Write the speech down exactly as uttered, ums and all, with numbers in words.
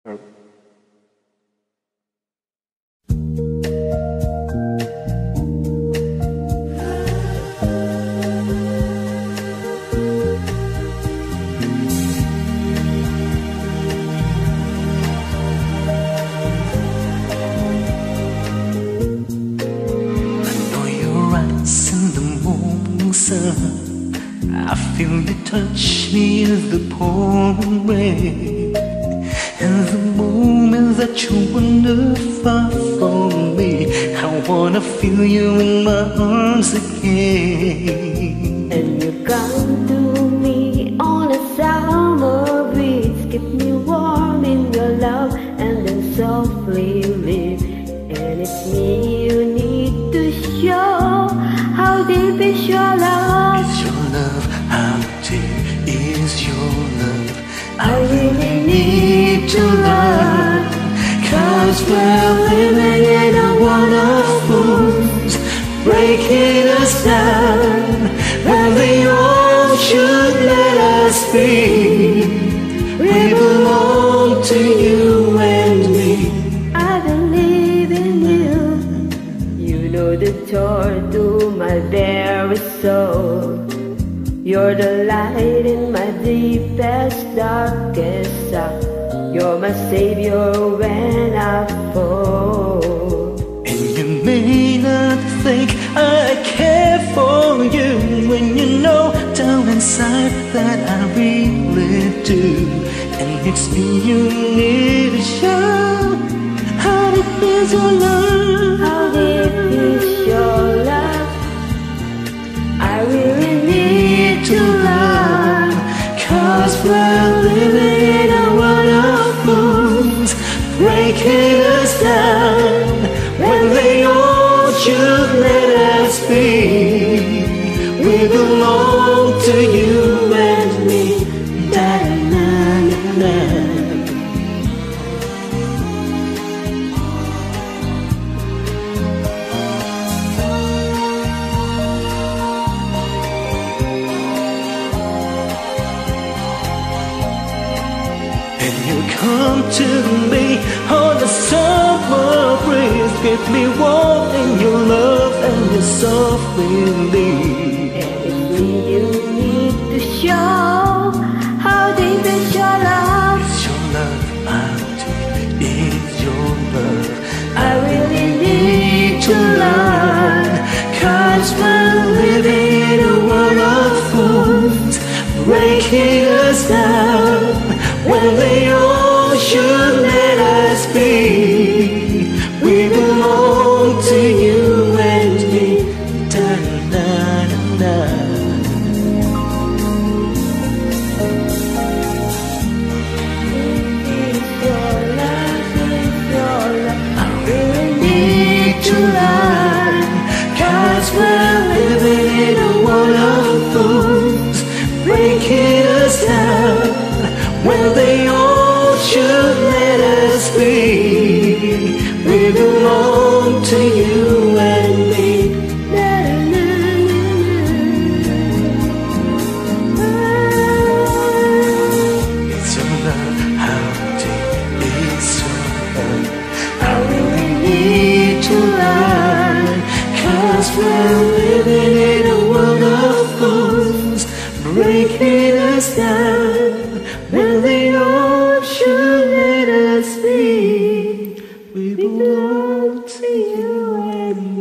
Or I feel you touch me in the pouring rain, and the moment that you wander far from me, I wanna feel you in my arms again. And you come to me on a summer breeze, keep me warm in your love, and then softly leave. And it's me you need to show how deep is your love. Is your love, how deep is your love? I really need to learn, Cause we're living in a world of fools, breaking us down when they all should let us be. We belong to you and me. I believe in you. You know the door to my very soul. You're the light in my deepest, darkest hour. You're my savior when I fall. And you may not think I care for you, when you know down inside that I really do. And it's me you need to show how deep is your love. How deep is your love? I really need to learn, Cause we're living in a world of fools, breaking us down when they all should let us be. We belong to you and me. Da-na-na-na-na. And you come to me on the summer breeze, keep me warm in your love and your soft relief. and it's me you need to show how deep is your love. It's your love, how deep is your love? I really need to learn, Cause we're living in a world of fools, breaking us down when they all should let us be. We belong to you and me. Da-na-na-na. it's your love, it's your love. I really need to learn, Cause we're living in a world of fools, breaking us down when they all should let us be. We belong to you and me. It's your love, how deep is your love? I really need to learn, Cause we're living in a world of fools, breaking us down when they all should let us be. We belong to you and me.